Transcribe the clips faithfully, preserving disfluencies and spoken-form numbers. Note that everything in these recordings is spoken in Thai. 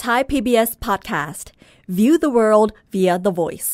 Thai พี บี เอส Podcast View the world via the voice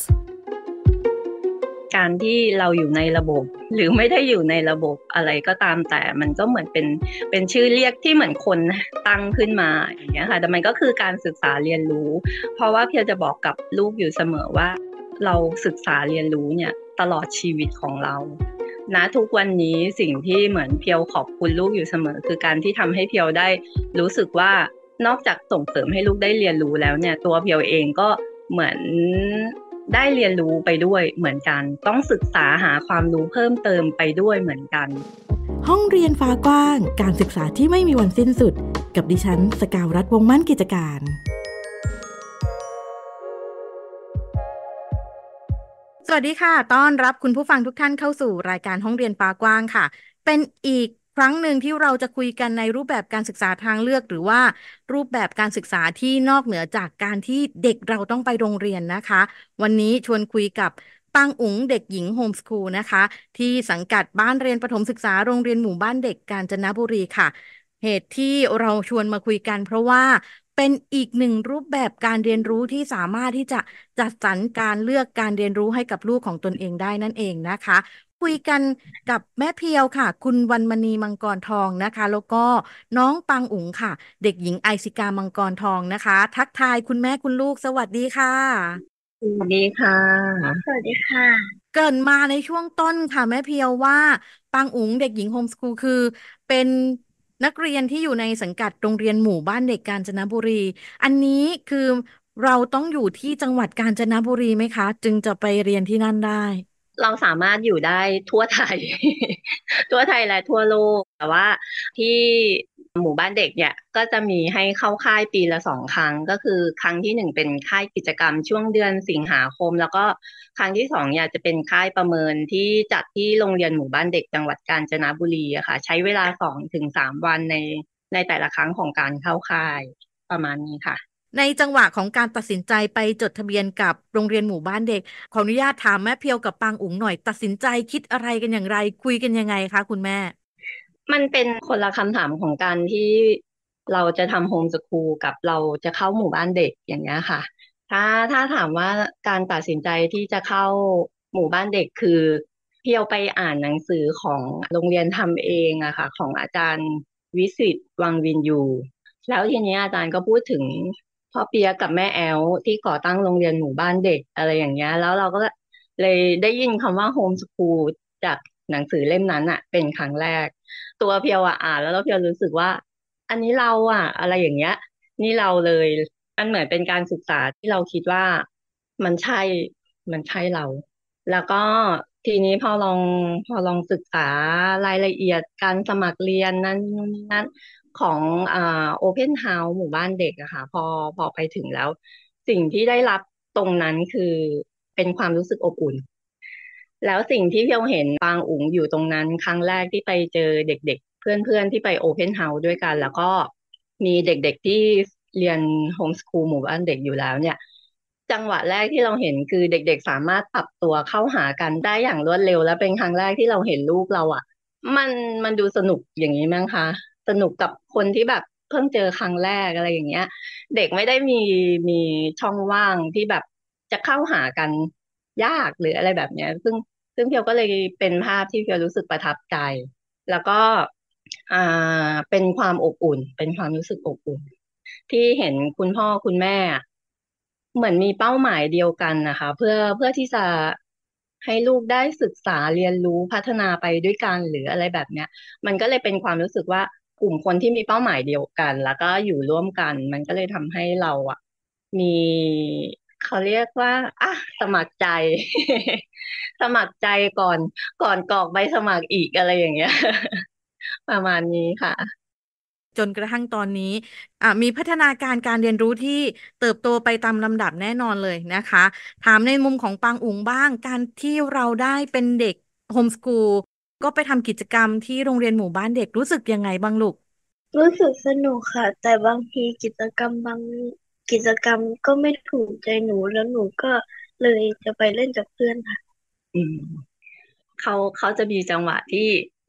การที่เราอยู่ในระบบหรือไม่ได้อยู่ในระบบอะไรก็ตามแต่มันก็เหมือนเป็นเป็นชื่อเรียกที่เหมือนคนตั้งขึ้นมาอย่างเงี้ยค่ะแต่มันก็คือการศึกษาเรียนรู้เพราะว่าเพียวจะบอกกับลูกอยู่เสมอว่าเราศึกษาเรียนรู้เนี่ยตลอดชีวิตของเรานะทุกวันนี้สิ่งที่เหมือนเพียวขอบคุณลูกอยู่เสมอคือการที่ทำให้เพียวได้รู้สึกว่านอกจากส่งเสริมให้ลูกได้เรียนรู้แล้วเนี่ยตัวเพียวเองก็เหมือนได้เรียนรู้ไปด้วยเหมือนกันต้องศึกษาหาความรู้เพิ่มเติมไปด้วยเหมือนกันห้องเรียนฟ้ากว้างการศึกษาที่ไม่มีวันสิ้นสุดกับดิฉันสกาวรัฐวงศ์มั่นกิจการสวัสดีค่ะต้อนรับคุณผู้ฟังทุกท่านเข้าสู่รายการห้องเรียนฟ้ากว้างค่ะเป็นอีกครั้งหนึ่งที่เราจะคุยกันในรูปแบบการศึกษาทางเลือกหรือว่ารูปแบบการศึกษาที่นอกเหนือจากการที่เด็กเราต้องไปโรงเรียนนะคะวันนี้ชวนคุยกับปางอุ๋งเด็กหญิงโฮมสคูลนะคะที่สังกัดบ้านเรียนประถมศึกษาโรงเรียนหมู่บ้านเด็กกาญจนบุรีค่ะเหตุที่เราชวนมาคุยกันเพราะว่าเป็นอีกหนึ่งรูปแบบการเรียนรู้ที่สามารถที่จะจัดสรรการเลือกการเรียนรู้ให้กับลูกของตนเองได้นั่นเองนะคะคุยกันกับแม่เพียวค่ะคุณวรรณมณีมังกรทองนะคะแล้วก็น้องปังอุ๋งค่ะเด็กหญิงไอซิกามังกรทองนะคะทักทายคุณแม่คุณลูกสวัสดีค่ะสวัสดีค่ะสวัสดีค่ะเกริ่นมาในช่วงต้นค่ะแม่เพียวว่าปังอุ๋งเด็กหญิงโฮมสคูลคือเป็นนักเรียนที่อยู่ในสังกัดโรงเรียนหมู่บ้านเด็กกาญจนบุรีอันนี้คือเราต้องอยู่ที่จังหวัดกาญจนบุรีไหมคะจึงจะไปเรียนที่นั่นได้เราสามารถอยู่ได้ทั่วไทย ทั่วไทยและทั่วโลกแต่ว่าที่หมู่บ้านเด็กเนี่ยก็จะมีให้เข้าค่ายปีละสองครั้งก็คือครั้งที่หนึ่งเป็นค่ายกิจกรรมช่วงเดือนสิงหาคมแล้วก็ครั้งที่สองเนี่ยจะเป็นค่ายประเมินที่จัดที่โรงเรียนหมู่บ้านเด็กจังหวัดกาญจนบุรีอะค่ะใช้เวลาสองถึงสามวันในในแต่ละครั้งของการเข้าค่ายประมาณนี้ค่ะในจังหวะของการตัดสินใจไปจดทะเบียนกับโรงเรียนหมู่บ้านเด็กขออนุญาตถามแม่เพียวกับปางอุ๋งหน่อยตัดสินใจคิดอะไรกันอย่างไรคุยกันยังไงคะคุณแม่มันเป็นคนละคำถามของการที่เราจะทำโฮมสคูลกับเราจะเข้าหมู่บ้านเด็กอย่างเงี้ยค่ะถ้าถ้าถามว่าการตัดสินใจที่จะเข้าหมู่บ้านเด็กคือเพียวไปอ่านหนังสือของโรงเรียนทำเองอะค่ะของอาจารย์วิสิตวังวินยูแล้วทีนี้อาจารย์ก็พูดถึงพ่อเปียกกับแม่แอลที่ก่อตั้งโรงเรียนหมู่บ้านเด็กอะไรอย่างเงี้ยแล้วเราก็เลยได้ยินคำว่าโฮมสคูลจากหนังสือเล่มนั้นอะเป็นครั้งแรก ตัวเพียวอ่ะอ่านแล้วแล้วเพียวรู้สึกว่าอันนี้เราอ่ะอะไรอย่างเงี้ยนี่เราเลยมันเหมือนเป็นการศึกษาที่เราคิดว่ามันใช่มันใช่เราแล้วก็ทีนี้พอลองพอลองศึกษารายละเอียดการสมัครเรียนนั้นนู่นนี่นั่นของอ่าโอเพนเฮาส์หมู่บ้านเด็กอะค่ะพอพอไปถึงแล้วสิ่งที่ได้รับตรงนั้นคือเป็นความรู้สึกอบอุ่น แล้วสิ่งที่เพียวเห็นปางอุ๋งอยู่ตรงนั้นครั้งแรกที่ไปเจอเด็กๆเพื่อนๆที่ไปโอเพนเฮาส์ด้วยกันแล้วก็มีเด็กๆที่เรียนโฮมสคูลหมู่บ้านเด็กอยู่แล้วเนี่ยจังหวะแรกที่เราเห็นคือเด็กๆสามารถปรับตัวเข้าหากันได้อย่างรวดเร็วและเป็นครั้งแรกที่เราเห็นลูกเราอ่ะมันมันดูสนุกอย่างนี้มั้งคะสนุกกับคนที่แบบเพิ่งเจอครั้งแรกอะไรอย่างเงี้ยเด็กไม่ได้มีมีช่องว่างที่แบบจะเข้าหากันยากหรืออะไรแบบเนี้ยซึ่ง ซึ่งเพียวก็เลยเป็นภาพที่เพียวรู้สึกประทับใจแล้วก็อ่าเป็นความอบอุ่นเป็นความรู้สึกอบอุ่นที่เห็นคุณพ่อคุณแม่เหมือนมีเป้าหมายเดียวกันนะคะเพื่อเพื่อที่จะให้ลูกได้ศึกษาเรียนรู้พัฒนาไปด้วยกันหรืออะไรแบบเนี้ยมันก็เลยเป็นความรู้สึกว่ากลุ่มคนที่มีเป้าหมายเดียวกันแล้วก็อยู่ร่วมกันมันก็เลยทำให้เราอ่ะมีเขาเรียกว่าอ่ะสมัครใจ สมัครใจก่อนก่อนกรอกใบสมัครอีกอะไรอย่างเงี้ยประมาณนี้ค่ะจนกระทั่งตอนนี้อ่ะมีพัฒนาการการเรียนรู้ที่เติบโตไปตามลำดับแน่นอนเลยนะคะถามในมุมของปางอุ๋งบ้างการที่เราได้เป็นเด็กโฮมสคูลก็ไปทำกิจกรรมที่โรงเรียนหมู่บ้านเด็กรู้สึกยังไงบ้างลูกรู้สึกสนุกค่ะแต่บางทีกิจกรรมบางกิจกรรมก็ไม่ถูกใจหนูแล้วหนูก็เลยจะไปเล่นกับเพื่อนค่ะอืมเขาเขาจะมีจังหวะที่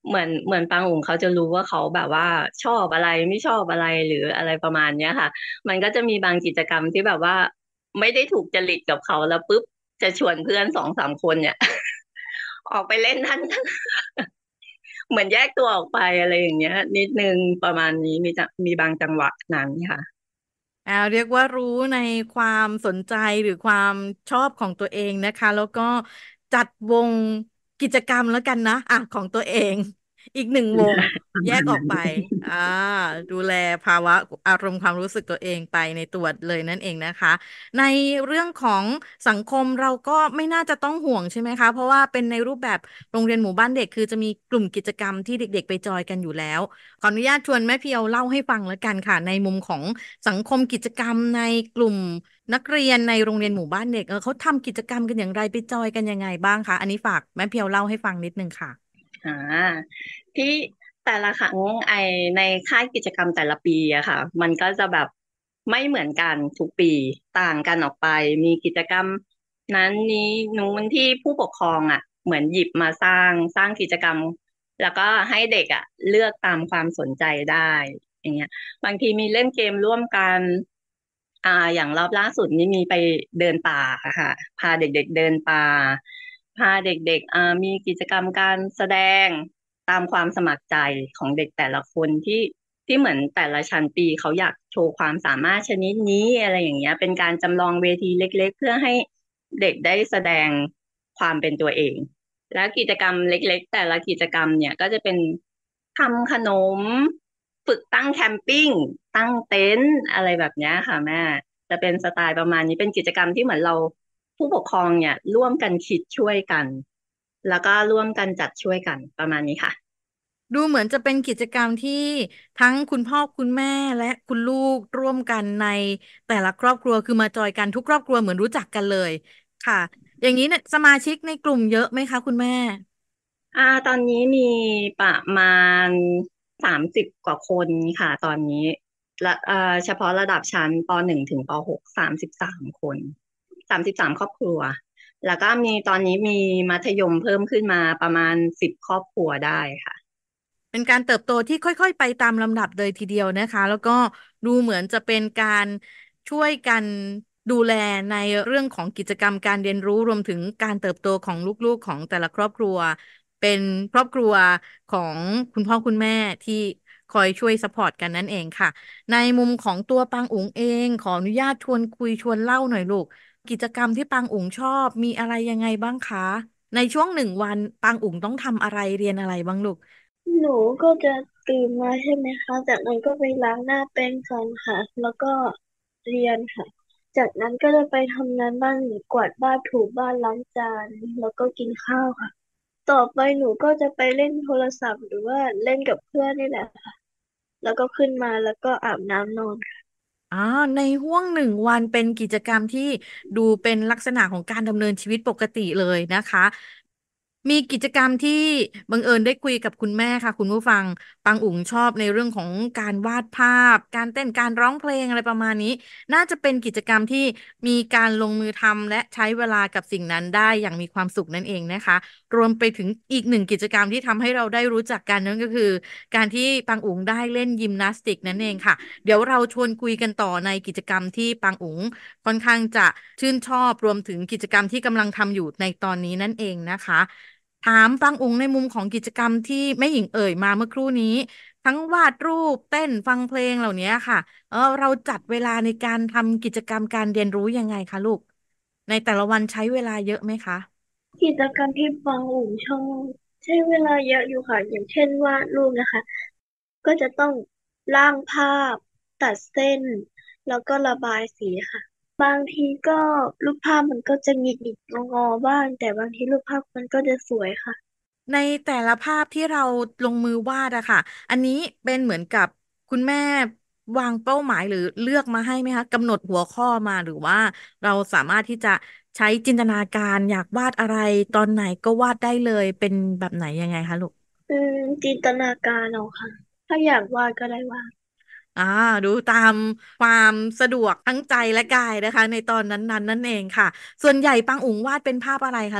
เหมือนเหมือนปางอุ๋งเขาจะรู้ว่าเขาแบบว่าชอบอะไรไม่ชอบอะไรหรืออะไรประมาณเนี้ยค่ะมันก็จะมีบางกิจกรรมที่แบบว่าไม่ได้ถูกจริตกับเขาแล้วปุ๊บจะชวนเพื่อนสองสามคนเนี่ยออกไปเล่นนั่นเหมือนแยกตัวออกไปอะไรอย่างเงี้ยนิดนึงประมาณนี้มีจะมีบางจังหวะนั้นค่ะอ่าเรียกว่ารู้ในความสนใจหรือความชอบของตัวเองนะคะแล้วก็จัดวงกิจกรรมแล้วกันนะอ่ะของตัวเองอีกหนึ่งวงประแยมาณนั้นกออกไปอ่าดูแลภาวะอารมณ์ความรู้สึกตัวเองไปในตัวเลยนั่นเองนะคะในเรื่องของสังคมเราก็ไม่น่าจะต้องห่วงใช่ไหมคะเพราะว่าเป็นในรูปแบบโรงเรียนหมู่บ้านเด็กคือจะมีกลุ่มกิจกรรมที่เด็กๆไปจอยกันอยู่แล้วขออนุญาตชวนแม่เพียวเล่าให้ฟังแล้วกันค่ะในมุมของ สังคมกิจกรรมในกลุ่มนักเรียนในโรงเรียนหมู่บ้านเด็กเออเขาทำกิจกรรมกันอย่างไรไปจอยกันยังไงบ้างคะอันนี้ฝากแม่เพียวเล่าให้ฟังนิดนึงค่ะอ่าที่แต่ละครั้งไอในค่ายกิจกรรมแต่ละปีอะค่ะมันก็จะแบบไม่เหมือนกันทุกปีต่างกันออกไปมีกิจกรรมนั้นนี้นู้นที่ผู้ปกครองอะเหมือนหยิบมาสร้างสร้างกิจกรรมแล้วก็ให้เด็กอะเลือกตามความสนใจได้อย่างเงี้ยบางทีมีเล่นเกมร่วมกันอ่าอย่างรอบล่าสุดนี้มีไปเดินป่าอะค่ะพาเด็กๆเดินป่า พาเด็กๆอ่ามีกิจกรรมการแสดงตามความสมัครใจของเด็กแต่ละคนที่ที่เหมือนแต่ละชั้นปีเขาอยากโชว์ความสามารถชนิดนี้อะไรอย่างเงี้ยเป็นการจำลองเวทีเล็กๆเพื่อให้เด็กได้แสดงความเป็นตัวเองแล้วกิจกรรมเล็กๆแต่ละกิจกรรมเนี่ยก็จะเป็นทำขนมฝึกตั้งแคมปิ้งตั้งเต็นท์อะไรแบบเนี้ยค่ะแม่จะเป็นสไตล์ประมาณนี้เป็นกิจกรรมที่เหมือนเรา ผู้ปกครองเนี่ยร่วมกันคิดช่วยกันแล้วก็ร่วมกันจัดช่วยกันประมาณนี้ค่ะดูเหมือนจะเป็นกิจกรรมที่ทั้งคุณพ่อคุณแม่และคุณลูกร่วมกันในแต่ละครอบครัวคือมาจอยกันทุกครอบครัวเหมือนรู้จักกันเลยค่ะอย่างนี้เนี่ยสมาชิกในกลุ่มเยอะไหมคะคุณแม่อ่าตอนนี้มีประมาณสามสิบกว่าคนค่ะตอนนี้และเอ่อเฉพาะระดับชั้นปหนึ่งถึงปหกสามสิบสามคนสามสิบสามครอบครัวแล้วก็มีตอนนี้มีมัธยมเพิ่มขึ้นมาประมาณสิบครอบครัวได้ค่ะเป็นการเติบโตที่ค่อยๆไปตามลำดับเลยทีเดียวนะคะแล้วก็ดูเหมือนจะเป็นการช่วยกันดูแลในเรื่องของกิจกรรมการเรียนรู้รวมถึงการเติบโตของลูกๆของแต่ละครอบครัวเป็นครอบครัวของคุณพ่อคุณแม่ที่คอยช่วยซัพพอร์ตกันนั่นเองค่ะในมุมของตัวปางอุ๋งเองขออนุญาตชวนคุยชวนเล่าหน่อยลูกกิจกรรมที่ปางอุ๋งชอบมีอะไรยังไงบ้างคะในช่วงหนึ่งวันปางอุ๋งต้องทำอะไรเรียนอะไรบ้างลูกหนูก็จะตื่นมาใช่ไหมคะจากนั้นก็ไปล้างหน้าแปรงฟันค่ะแล้วก็เรียนค่ะจากนั้นก็จะไปทำงานบ้านกวาดบ้านถูบ้านล้างจานแล้วก็กินข้าวค่ะต่อไปหนูก็จะไปเล่นโทรศัพท์หรือว่าเล่นกับเพื่อนนี่แหละค่ะแล้วก็ขึ้นมาแล้วก็อาบน้ำนอนค่ะอ่าในห้วงหนึ่งวันเป็นกิจกรรมที่ดูเป็นลักษณะของการดำเนินชีวิตปกติเลยนะคะมีกิจกรรมที่บังเอิญได้คุยกับคุณแม่ค่ะคุณผู้ฟังปังอุ๋งชอบในเรื่องของการวาดภาพการเต้นการร้องเพลงอะไรประมาณนี้น่าจะเป็นกิจกรรมที่มีการลงมือทำและใช้เวลากับสิ่งนั้นได้อย่างมีความสุขนั่นเองนะคะรวมไปถึงอีกหนึ่งกิจกรรมที่ทำให้เราได้รู้จักกันนั่นก็คือการที่ปังอุ๋งได้เล่นยิมนาสติกนั่นเองค่ะ เดี๋ยวเราชวนคุยกันต่อในกิจกรรมที่ปางอุ๋งค่อนข้างจะชื่นชอบรวมถึงกิจกรรมที่กำลังทำอยู่ในตอนนี้นั่นเองนะคะถามปางอุ๋งในมุมของกิจกรรมที่แม่หญิงเอ่ยมาเมื่อครู่นี้ทั้งวาดรูปเต้นฟังเพลงเหล่านี้ค่ะเออเราจัดเวลาในการทำกิจกรรมการเรียนรู้ยังไงคะลูกในแต่ละวันใช้เวลาเยอะไหมคะกิจกรรมที่ฟังอุ่นชอบใช้เวลาเยอะอยู่ค่ะอย่างเช่นวาดรูปนะคะก็จะต้องร่างภาพตัดเส้นแล้วก็ระบายสีค่ะ บางทีก็รูปภาพมันก็จะหงิกหงิกงองอๆบ้างแต่บางทีรูปภาพมันก็จะสวยค่ะในแต่ละภาพที่เราลงมือวาดอะค่ะอันนี้เป็นเหมือนกับคุณแม่วางเป้าหมายหรือเลือกมาให้ไหมคะกำหนดหัวข้อมาหรือว่าเราสามารถที่จะใช้จินตนาการอยากวาดอะไรตอนไหนก็วาดได้เลยเป็นแบบไหนยังไงคะลูกอืมจินตนาการเอาค่ะถ้าอยากวาดก็ได้วาดอ่าดูตามความสะดวกทั้งใจและกายนะคะในตอนนั้นๆนั่นเองค่ะส่วนใหญ่ปังอุ๋งวาดเป็นภาพอะไรคะลูก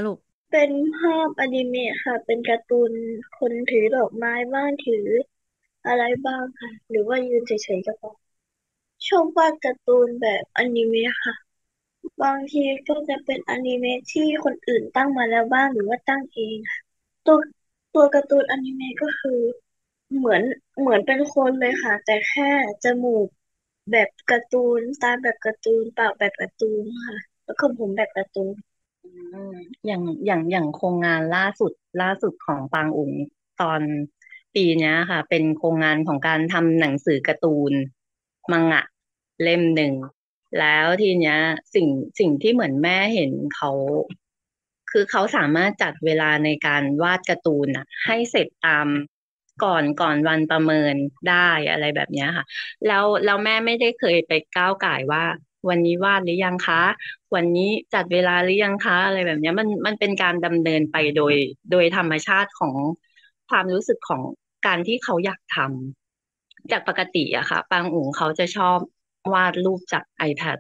เป็นภาพอนิเมะค่ะเป็นการ์ตูนคนถือดอกไม้บ้างถืออะไรบ้างค่ะหรือว่ายืนเฉยๆก็พอชอบวาดการ์ตูนแบบอนิเมะค่ะบางทีก็จะเป็นอนิเมะที่คนอื่นตั้งมาแล้วบ้างหรือว่าตั้งเองค่ะตัวตัวการ์ตูนอนิเมะก็คือเหมือนเหมือนเป็นคนเลยค่ะแต่แค่จมูกแบบการ์ตูนตาแบบการ์ตูนปากแบบการ์ตูนค่ะแล้วก็ผมแบบการ์ตูนอืมอย่างอย่างอย่างโครงงานล่าสุดล่าสุดของปางอุ๋งตอนปีเนี้ยค่ะเป็นโครงงานของการทำหนังสือการ์ตูนมังงะเล่มหนึ่งแล้วทีเนี้ยสิ่งสิ่งที่เหมือนแม่เห็นเขาคือเขาสามารถจัดเวลาในการวาดการ์ตูนอ่ะให้เสร็จตามก่อนก่อนวันประเมินได้อะไรแบบเนี้ยค่ะแล้วแล้วแม่ไม่ได้เคยไปก้าวก่ายว่าวันนี้วาดหรือยังคะ วันนี้จัดเวลาหรือยังคะอะไรแบบเนี้ยมันมันเป็นการดำเนินไปโดยโดยธรรมชาติของความรู้สึกของการที่เขาอยากทำจากปกติอะค่ะปางอุ๋งเขาจะชอบวาดรูปจาก iPad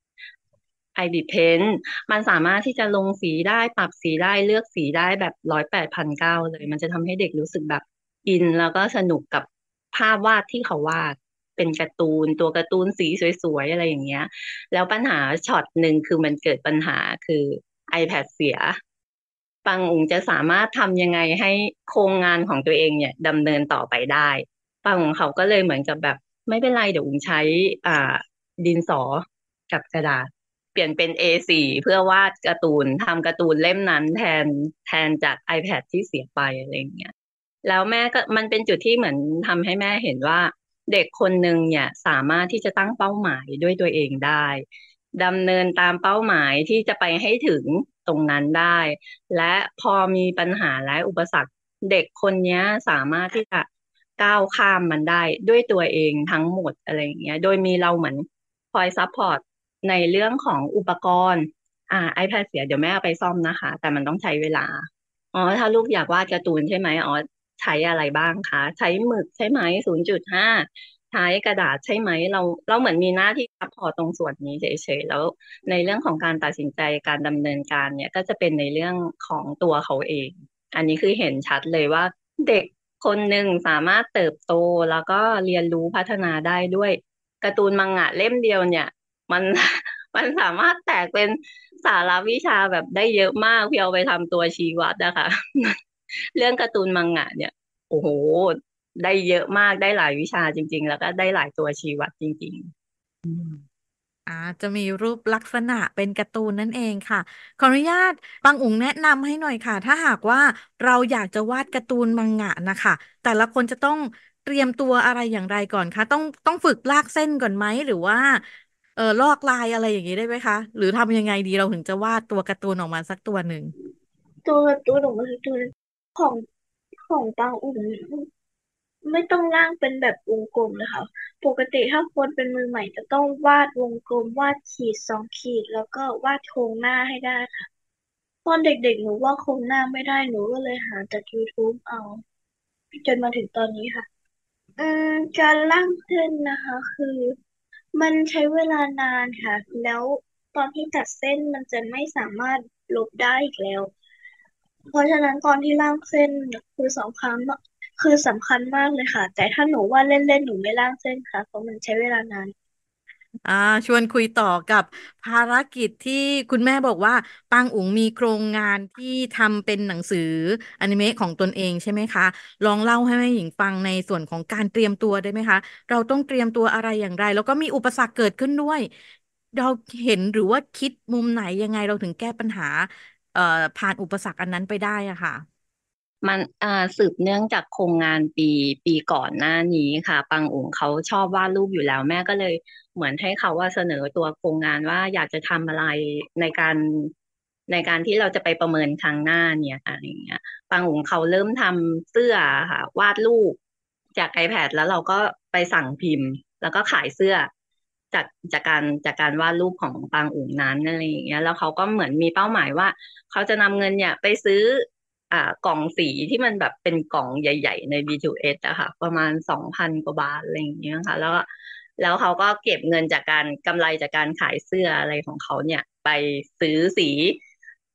iBit Pen มันสามารถที่จะลงสีได้ปรับสีได้เลือกสีได้แบบร้อยแปดพันเก้าเลยมันจะทำให้เด็กรู้สึกแบบอินแล้วก็สนุกกับภาพวาดที่เขาวาดเป็นการ์ตูนตัวการ์ตูนสีสวยๆอะไรอย่างเงี้ย แล้วปัญหาช็อตหนึ่งคือมันเกิดปัญหาคือ iPad เสียปังอุ๋งจะสามารถทำยังไงให้โครงงานของตัวเองเนี่ยดำเนินต่อไปได้ปังอุ๋งเขาก็เลยเหมือนกับแบบไม่เป็นไรเดี๋ยวอุ๋งใช้อ่าดินสอกับกระดาษเปลี่ยนเป็น เอ โฟร์ เพื่อวาดการ์ตูนทำการ์ตูนเล่มนั้นแทนแทนจาก iPad ที่เสียไปอะไรอย่างเงี้ยแล้วแม่ก็มันเป็นจุดที่เหมือนทำให้แม่เห็นว่าเด็กคนหนึ่งเนี่ยสามารถที่จะตั้งเป้าหมายด้วยตัวเองได้ ดำเนินตามเป้าหมายที่จะไปให้ถึงตรงนั้นได้ และพอมีปัญหาและอุปสรรคเด็กคนนี้สามารถที่จะก้าวข้ามมันได้ด้วยตัวเองทั้งหมดอะไรอย่างเงี้ยโดยมีเราเหมือนคอยซัพพอร์ตในเรื่องของอุปกรณ์อ่า iPad เสียเดี๋ยวแม่เอาไปซ่อมนะคะแต่มันต้องใช้เวลาอ๋อถ้าลูกอยากวาดการ์ตูนใช่ไหมอ๋อใช้อะไรบ้างคะใช้หมึกใช่ไหมศูนย์จุดห้า ใช้กระดาษใช่ไหมเราเราเหมือนมีหน้าที่ซัพพอร์ตตรงส่วนนี้เฉยๆแล้วในเรื่องของการตัดสินใจการดำเนินการเนี่ยก็จะเป็นในเรื่องของตัวเขาเองอันนี้คือเห็นชัดเลยว่าเด็กคนหนึ่งสามารถเติบโตแล้วก็เรียนรู้พัฒนาได้ด้วยการ์ตูนมังงะเล่มเดียวเนี่ยมันมันสามารถแตกเป็นสาระวิชาแบบได้เยอะมากพี่เอาไปทำตัวชี้วัดนะคะเรื่องการ์ตูนมังงะเนี่ย โอ้โห ได้เยอะมากได้หลายวิชาจริงๆ แล้วก็ได้หลายตัวชี้วัดจริงๆอืมอ่าจะมีรูปลักษณะเป็นการ์ตูนนั่นเองค่ะขออนุญาตปังอุ๋งแนะนำให้หน่อยค่ะถ้าหากว่าเราอยากจะวาดการ์ตูนมังงะนะคะแต่ละคนจะต้องเตรียมตัวอะไรอย่างไรก่อนคะต้องต้องฝึกลากเส้นก่อนไหมหรือว่าเออลอกลายอะไรอย่างนี้ได้ไหมคะหรือทำยังไงดีเราถึงจะวาดตัวการ์ตูนออกมาสักตัวหนึ่งตัวตัวหนูมันคือตัวของของปางอุ๋งไม่ต้องร่างเป็นแบบวงกลมเลยค่ะปกติถ้าคนเป็นมือใหม่จะต้องวาดวงกลมวาดขีดสองขีดแล้วก็วาดโครงหน้าให้ได้ค่ะตอนเด็กๆหนูวาดโครงหน้าไม่ได้หนูก็เลยหาจาก YouTube เอาจนมาถึงตอนนี้ค่ะอืมการร่างเส้นนะคะคือมันใช้เวลานานค่ะแล้วตอนที่ตัดเส้นมันจะไม่สามารถลบได้อีกแล้ว เพราะฉะนั้นตอนที่ลากเส้นคือสำคัญมากคือสำคัญมากเลยค่ะแต่ถ้าหนูว่าเล่นๆหนูไม่ลากเส้นค่ะเพราะมันใช้เวลานานอ่าชวนคุยต่อกับภารกิจที่คุณแม่บอกว่าปางอุ๋งมีโครงงานที่ทำเป็นหนังสืออนิเมะของตนเองใช่ไหมคะลองเล่าให้แม่หญิงฟังในส่วนของการเตรียมตัวได้ไหมคะเราต้องเตรียมตัวอะไรอย่างไรแล้วก็มีอุปสรรคเกิดขึ้นด้วยเราเห็นหรือว่าคิดมุมไหนยังไงเราถึงแก้ปัญหาเอ่อผ่านอุปสรรคอันนั้นไปได้อะค่ะมันอ่าสืบเนื่องจากโครงงานปีปีก่อนหน้านี้ค่ะปังอุ๋งเขาชอบวาดรูปอยู่แล้วแม่ก็เลยเหมือนให้เขาว่าเสนอตัวโครงงานว่าอยากจะทำอะไรในการในการที่เราจะไปประเมินครั้งหน้าเนี่ยค่ะอะไรอย่างเงี้ยปังอุ๋งเขาเริ่มทำเสื้อค่ะวาดรูปจาก iPad แล้วเราก็ไปสั่งพิมพ์แล้วก็ขายเสื้อจากจากการจากการวาดรูปของปางอุ๋งนั้นอะไรอย่างเงี้ยแล้วเขาก็เหมือนมีเป้าหมายว่าเขาจะนำเงินเนี่ยไปซื้อ อ่ากล่องสีที่มันแบบเป็นกล่องใหญ่ๆใน บี ทู เอส อะค่ะประมาณสองพันกว่าบาทอะไรอย่างเงี้ยค่ะแล้วก็แล้วเขาก็เก็บเงินจากการกำไรจากการขายเสื้ออะไรของเขาเนี่ยไปซื้อสี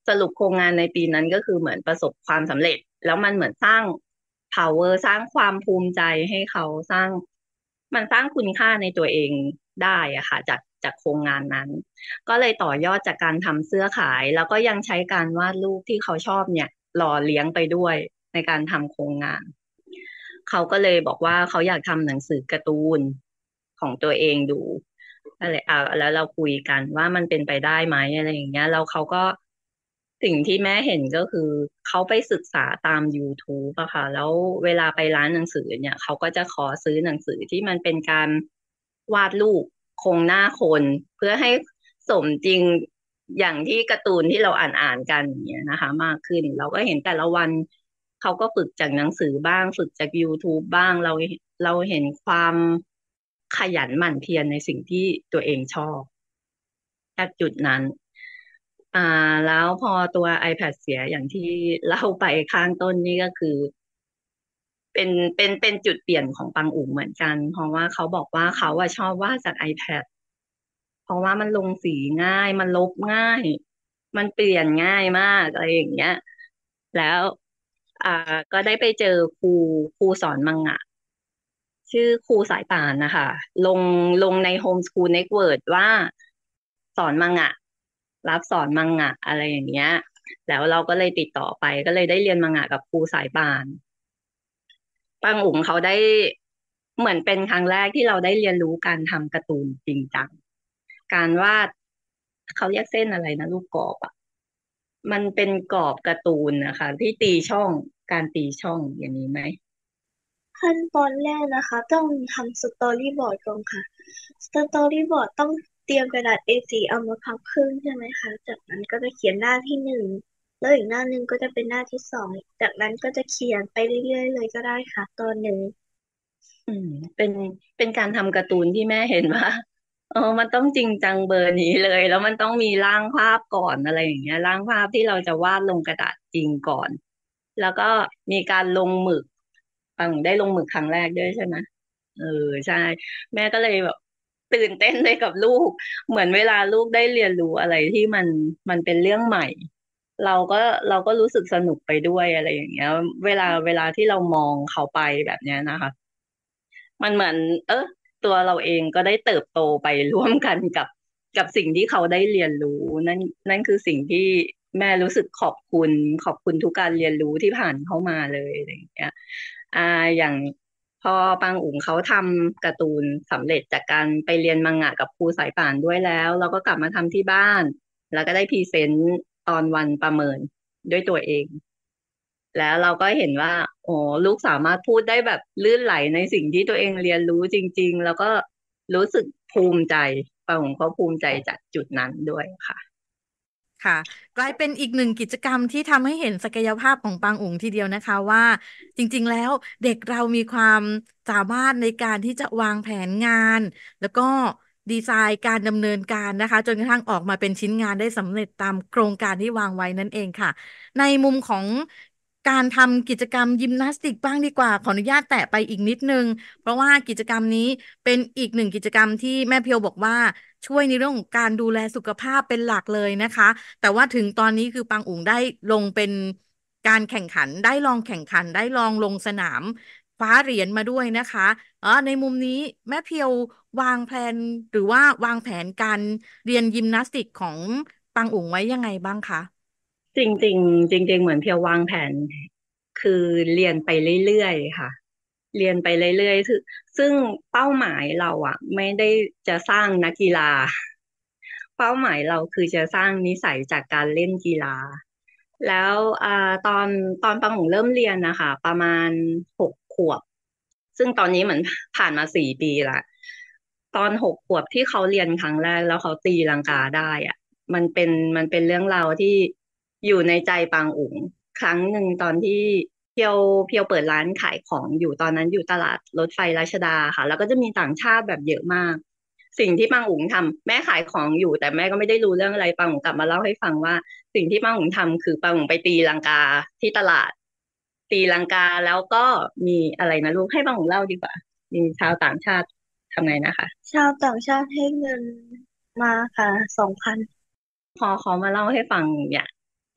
สรุปโครงงานในปีนั้นก็คือเหมือนประสบความสำเร็จแล้วมันเหมือนสร้าง power สร้างความภูมิใจให้เขาสร้างมันสร้างคุณค่าในตัวเองได้อะค่ะจากจากโครงงานนั้นก็เลยต่อยอดจากการทำเสื้อขายแล้วก็ยังใช้การวาดรูปที่เขาชอบเนี่ยหล่อเลี้ยงไปด้วยในการทำโครงงานเขาก็เลยบอกว่าเขาอยากทำหนังสือการ์ตูนของตัวเองดูอะไรอ่าแล้วเราคุยกันว่ามันเป็นไปได้ไหมอะไรอย่างเงี้ยแล้วเขาก็สิ่งที่แม่เห็นก็คือเขาไปศึกษาตาม YouTube อะค่ะแล้วเวลาไปร้านหนังสือเนี่ยเขาก็จะขอซื้อหนังสือที่มันเป็นการวาดรูปโครงหน้าคนเพื่อให้สมจริงอย่างที่การ์ตูนที่เราอ่านอ่านกันอย่างเงี้ยนะคะมากขึ้นเราก็เห็นแต่ละวันเขาก็ฝึกจากหนังสือบ้างฝึกจาก YouTube บ้างเราเราเห็นความขยันหมั่นเพียรในสิ่งที่ตัวเองชอบจากจุดนั้นอ่าแล้วพอตัว iPad เสียอย่างที่เล่าไปข้างต้นนี่ก็คือเป็นเป็นเป็นจุดเปลี่ยนของปังอุ๋งเหมือนกันเพราะว่าเขาบอกว่าเขาอะชอบวาดจาก iPad เพราะว่ามันลงสีง่ายมันลบง่ายมันเปลี่ยนง่ายมากอะไรอย่างเงี้ยแล้วอ่าก็ได้ไปเจอครูครูสอนมังงะชื่อครูสายป่านนะคะลงลงใน Homeschool Network ว่าสอนมังงะรับสอนมังงะอะไรอย่างเงี้ยแล้วเราก็เลยติดต่อไปก็เลยได้เรียนมังงะกับครูสายป่านปังอุ๋งเขาได้เหมือนเป็นครั้งแรกที่เราได้เรียนรู้การทำการ์ตูนจริงจัง การวาดเขาเรียกเส้นอะไรนะลูกกรอบอ่ะมันเป็นกรอบการ์ตูนนะคะที่ตีช่องการตีช่องอย่างนี้ไหมขั้นตอนแรกนะคะต้องทำสตอรี่บอร์ดก่อนค่ะสตอรี่บอร์ดต้องเตรียมกระดาษ เอ โฟร์ เอามาพับครึ่งใช่ไหมคะจากนั้นก็จะเขียนหน้าที่หนึ่งแล้วอีกหน้าหนึ่งก็จะเป็นหน้าที่สองจากนั้นก็จะเขียนไปเรื่อยๆเลยก็ได้ค่ะตอนหนึ่งอืมเป็นเป็นการทำการ์ตูนที่แม่เห็นว่าเออมันต้องจริงจังเบอร์นี้เลยแล้วมันต้องมีร่างภาพก่อนอะไรอย่างเงี้ยร่างภาพที่เราจะวาดลงกระดาษจริงก่อนแล้วก็มีการลงหมึกปังได้ลงหมึกครั้งแรกด้วยใช่ไหมเออใช่แม่ก็เลยแบบตื่นเต้นด้วยกับลูกเหมือนเวลาลูกได้เรียนรู้อะไรที่มันมันเป็นเรื่องใหม่เราก็เราก็รู้สึกสนุกไปด้วยอะไรอย่างเงี้ยเวลาเวลาที่เรามองเขาไปแบบเนี้ยนะคะ มันเหมือนเออตัวเราเองก็ได้เติบโตไปร่วมกันกับกับสิ่งที่เขาได้เรียนรู้นั่นนั่นคือสิ่งที่แม่รู้สึกขอบคุณขอบคุณทุกการเรียนรู้ที่ผ่านเข้ามาเลยอะไรอย่างเงี้ยอ่าอย่างพอปังอุ๋งเขาทำการ์ตูนสำเร็จจากการไปเรียนมังงะกับครูสายป่านด้วยแล้วเราก็กลับมาทำที่บ้านแล้วก็ได้พรีเซนต์ตอนวันประเมินด้วยตัวเอง แล้วเราก็เห็นว่าโอ้ลูกสามารถพูดได้แบบลื่นไหลในสิ่งที่ตัวเองเรียนรู้จริงๆแล้วก็รู้สึกภูมิใจป้าหงก็ภูมิใจจากจุดนั้นด้วยค่ะค่ะกลายเป็นอีกหนึ่งกิจกรรมที่ทำให้เห็นศักยภาพของปางอุ๋งทีเดียวนะคะว่าจริงๆแล้วเด็กเรามีความสามารถในการที่จะวางแผนงานแล้วก็ดีไซน์การดำเนินการนะคะจนกระทั่งออกมาเป็นชิ้นงานได้สำเร็จตามโครงการที่วางไว้นั่นเองค่ะในมุมของการทำกิจกรรมยิมนาสติกบ้างดีกว่าขออนุญาตแตะไปอีกนิดนึงเพราะว่ากิจกรรมนี้เป็นอีกหนึ่งกิจกรรมที่แม่เพียวบอกว่าช่วยในเรื่องของการดูแลสุขภาพเป็นหลักเลยนะคะ แต่ว่าถึงตอนนี้คือปังอุ๋งได้ลงเป็นการแข่งขันได้ลองแข่งขันได้ลองลงสนามคว้าเหรียญมาด้วยนะคะเออในมุมนี้แม่เพียววางแผนหรือว่าวางแผนการเรียนยิมนาสติกของปังอุ๋งไว้ยังไงบ้างคะจริงๆจริงๆเหมือนเพียววางแผนคือเรียนไปเรื่อยๆค่ะเรียนไปเรื่อยๆซึ่งซึ่งเป้าหมายเราอ่ะไม่ได้จะสร้างนักกีฬาเป้าหมายเราคือจะสร้างนิสัยจากการเล่นกีฬา แล้วอ่าตอนตอนปังหงเริ่มเรียนนะคะประมาณหกขวบซึ่งตอนนี้เหมือนผ่านมาสี่ปีละตอนหกขวบที่เขาเรียนครั้งแรกแล้วเขาตีลังกาได้อ่ะมันเป็นมันเป็นเรื่องราวที่อยู่ในใจปังอุ๋งครั้งหนึ่งตอนที่เพียวเพียวเปิดร้านขายของอยู่ตอนนั้นอยู่ตลาดรถไฟรัชดาค่ะแล้วก็จะมีต่างชาติแบบเยอะมาก สิ่งที่ปังอุ๋งทำแม่ขายของอยู่แต่แม่ก็ไม่ได้รู้เรื่องอะไรปังอุ๋งกลับมาเล่าให้ฟังว่าสิ่งที่ปังอุ๋งทำคือปังอุ๋งไปตีลังกาที่ตลาดตีลังกาแล้วก็มีอะไรนะลูกให้ปังอุ๋งเล่าดีกว่ามีชาวต่างชาติทำไงนะคะชาวต่างชาติให้เงินมาค่ะสองพันพอเขามาเล่าให้ฟังเนี่ย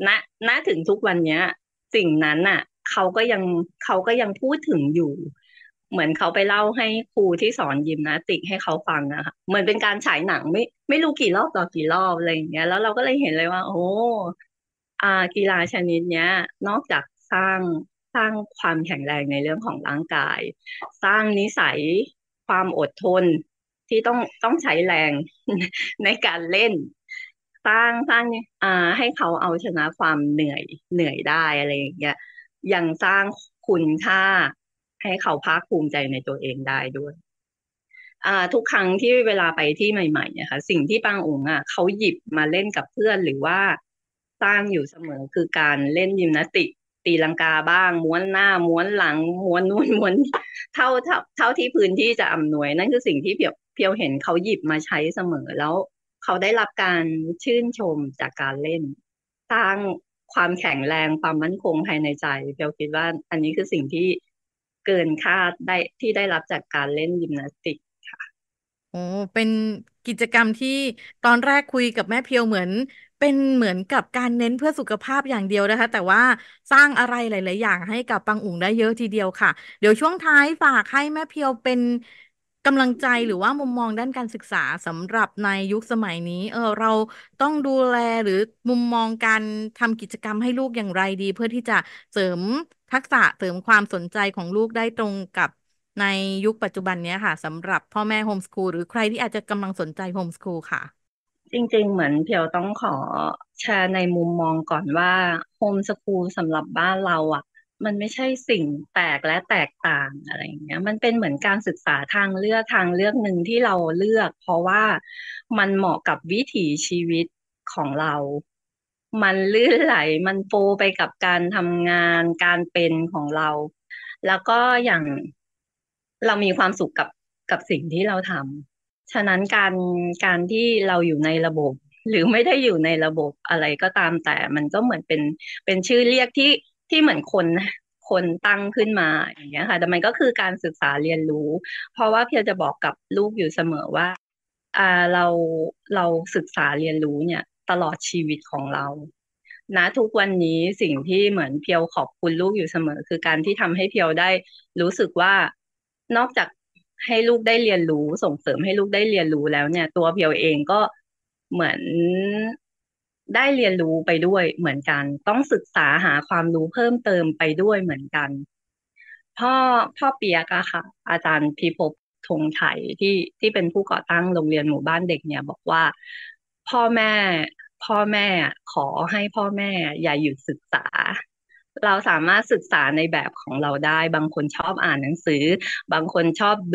ณณถึงทุกวันเนี้ยสิ่งนั้นน่ะเขาก็ยังเขาก็ยังพูดถึงอยู่เหมือนเขาไปเล่าให้ครูที่สอนยิมนาสติกให้เขาฟังนะคะเหมือนเป็นการฉายหนังไม่ไม่รู้กี่รอบต่อกี่รอบอะไรอย่างเงี้ยแล้วเราก็เลยเห็นเลยว่าโอ้อ่ากีฬาชนิดเนี้ยนอกจากสร้างสร้างความแข็งแรงในเรื่องของร่างกายสร้างนิสัยความอดทนที่ต้องต้องใช้แรงในการเล่นสร้างสร้างอ่าให้เขาเอาชนะความเหนื่อยเหนื่อยได้อะไรอย่างเงี้ยยังสร้างคุณค่าให้เขาภาคภูมิใจในตัวเองได้ด้วยอ่าทุกครั้งที่เวลาไปที่ใหม่ๆเนี่ยค่ะสิ่งที่ปางอุ๋งอ่ะเขาหยิบมาเล่นกับเพื่อนหรือว่าสร้างอยู่เสมอคือการเล่นยิมนาสติกตีลังกาบ้างม้วนหน้าม้วนหลังม้วนนู่นม้วนเท่าเท่าเท่าที่พื้นที่จะอำนวยนั่นคือสิ่งที่เพียวเพียวเห็นเขาหยิบมาใช้เสมอแล้วเขาได้รับการชื่นชมจากการเล่นสร้างความแข็งแรงความมั่นคงภายในใจเพียวคิดว่าอันนี้คือสิ่งที่เกินคาดได้ที่ได้รับจากการเล่นยิมนาสติกโอ้เป็นกิจกรรมที่ตอนแรกคุยกับแม่เพียวเหมือนเป็นเหมือนกับการเน้นเพื่อสุขภาพอย่างเดียวนะคะแต่ว่าสร้างอะไรหลายๆอย่างให้กับปังอุ๋งได้เยอะทีเดียวค่ะเดี๋ยวช่วงท้ายฝากให้แม่เพียวเป็นกำลังใจหรือว่ามุมมองด้านการศึกษาสำหรับในยุคสมัยนี้เออเราต้องดูแลหรือมุมมองการทำกิจกรรมให้ลูกอย่างไรดีเพื่อที่จะเสริมทักษะเสริมความสนใจของลูกได้ตรงกับ ในยุคปัจจุบันเนี้ยค่ะสำหรับพ่อแม่โฮมสคูลหรือใครที่อาจจะกำลังสนใจโฮมสคูลค่ะจริงๆเหมือนเพียวต้องขอแชร์ในมุมมองก่อนว่าโฮมสคูลสำหรับบ้านเราอ่ะมันไม่ใช่สิ่งแปลกและแตกต่างอะไรอย่างเงี้ยมันเป็นเหมือนการศึกษาทางเลือกทางเลือกหนึ่งที่เราเลือกเพราะว่ามันเหมาะกับวิถีชีวิตของเรามันลื่นไหลมันโฟลว์ไปกับการทำงานการเป็นของเราแล้วก็อย่างเรามีความสุขกับกับสิ่งที่เราทำ ฉะนั้นการการที่เราอยู่ในระบบหรือไม่ได้อยู่ในระบบอะไรก็ตามแต่มันก็เหมือนเป็นเป็นชื่อเรียกที่ที่เหมือนคนคนตั้งขึ้นมาอย่างเงี้ยค่ะแต่มันก็คือการศึกษาเรียนรู้เพราะว่าเพียรจะบอกกับลูกอยู่เสมอว่าอ่าเราเราศึกษาเรียนรู้เนี่ยตลอดชีวิตของเรานะทุกวันนี้สิ่งที่เหมือนเพียวขอบคุณลูกอยู่เสมอคือการที่ทำให้เพียวได้รู้สึกว่านอกจาก ให้ลูกได้เรียนรู้ส่งเสริมให้ลูกได้เรียนรู้แล้วเนี่ยตัวเพียวเองก็เหมือนได้เรียนรู้ไปด้วยเหมือนกันต้องศึกษาหาความรู้เพิ่มเติมไปด้วยเหมือนกันพ่อพ่อเปียกอะค่ะอาจารย์พิภพธงไทยที่ที่เป็นผู้ก่อตั้งโรงเรียนหมู่บ้านเด็กเนี่ยบอกว่าพ่อแม่พ่อแม่ขอให้พ่อแม่อย่าหยุดศึกษาเราสามารถศึกษาในแบบของเราได้บางคนชอบอ่านหนังสือ บางคนชอบดู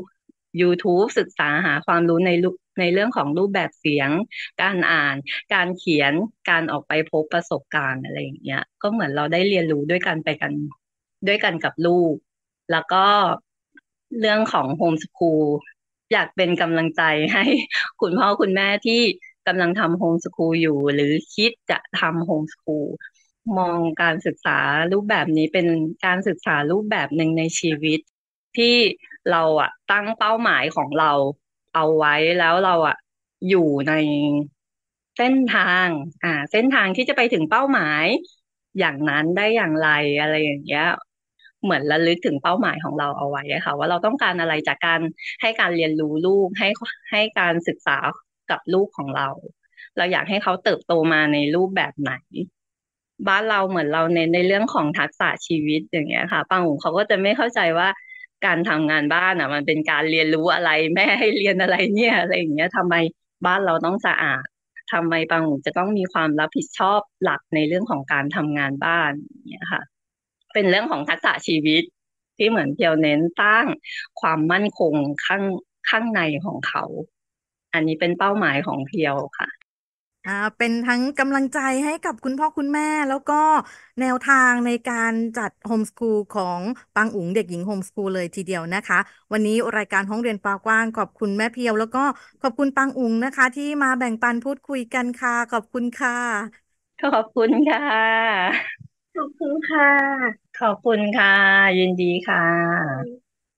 YouTube ศึกษาหาความรู้ในรูในเรื่องของรูปแบบเสียง การอ่าน การเขียน การออกไปพบประสบการณ์อะไรอย่างเงี้ยก็เหมือนเราได้เรียนรู้ด้วยกันไปกันด้วยกันกับลูก แล้วก็เรื่องของโฮมสคูลอยากเป็นกำลังใจให้คุณพ่อคุณแม่ที่กำลังทำโฮมสคูลอยู่หรือคิดจะทำโฮมสคูล มองการศึกษารูปแบบนี้เป็นการศึกษารูปแบบหนึ่งในชีวิตที่เราอะตั้งเป้าหมายของเราเอาไว้แล้วเราอะอยู่ในเส้นทางอ่าเส้นทางที่จะไปถึงเป้าหมายอย่างนั้นได้อย่างไรอะไรอย่างเงี้ยเหมือนระลึกถึงเป้าหมายของเราเอาไว้อะค่ะว่าเราต้องการอะไรจากการให้การเรียนรู้ลูกให้ให้การศึกษากับลูกของเรา เราอยากให้เขาเติบโตมาในรูปแบบไหนบ้านเราเหมือนเราเน้นในเรื่องของทักษะชีวิตอย่างเงี้ยค่ะปังหุงเขาก็จะไม่เข้าใจว่าการทำงานบ้านอ่ะมันเป็นการเรียนรู้อะไรแม่ให้เรียนอะไรเนี่ยอะไรอย่างเงี้ยทำไมบ้านเราต้องสะอาดทำไมปังหุงจะต้องมีความรับผิดชอบหลักในเรื่องของการทำงานบ้านอย่างเงี้ยค่ะเป็นเรื่องของทักษะชีวิตที่เหมือนเพียวเน้นสร้างความมั่นคงข้างข้างในของเขาอันนี้เป็นเป้าหมายของเพียวค่ะอ่าเป็นทั้งกำลังใจให้กับคุณพ่อคุณแม่แล้วก็แนวทางในการจัดโฮมสคูลของปังอุ๋งเด็กหญิงโฮมสคูลเลยทีเดียวนะคะวันนี้รายการห้องเรียนปากว้างขอบคุณแม่เพียวแล้วก็ขอบคุณปังอุ๋งนะคะที่มาแบ่งปันพูดคุยกันค่ะขอบคุณค่ะขอบคุณค่ะขอบคุณค่ะขอบคุณค่ะ ยินดีค่ะ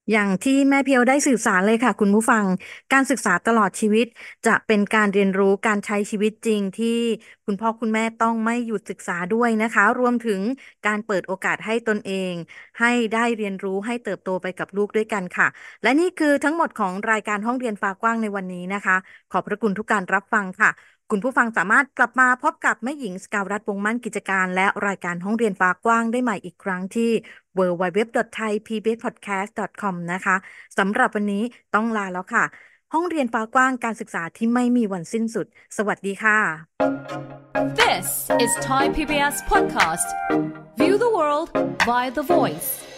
อย่างที่แม่เพียวได้สื่อสารเลยค่ะคุณผู้ฟังการศึกษาตลอดชีวิตจะเป็นการเรียนรู้การใช้ชีวิตจริงที่คุณพ่อคุณแม่ต้องไม่หยุดศึกษาด้วยนะคะรวมถึงการเปิดโอกาสให้ตนเองให้ได้เรียนรู้ให้เติบโตไปกับลูกด้วยกันค่ะและนี่คือทั้งหมดของรายการห้องเรียนฟ้ากว้างในวันนี้นะคะขอบพระคุณทุกการรับฟังค่ะคุณผู้ฟังสามารถกลับมาพบกับแม่หญิงสกาวรัตน์วงศ์มั่นกิจการและรายการห้องเรียนฟ้ากว้างได้ใหม่อีกครั้งที่ ดับเบิลยู ดับเบิลยู ดับเบิลยู ดอท ไทย พี บี เอส พอดแคสต์ ดอท คอม นะคะสำหรับวันนี้ต้องลาแล้วค่ะห้องเรียนฟ้ากว้างการศึกษาที่ไม่มีวันสิ้นสุดสวัสดีค่ะ This is Thai พี บี เอส podcast. View the world via the voice.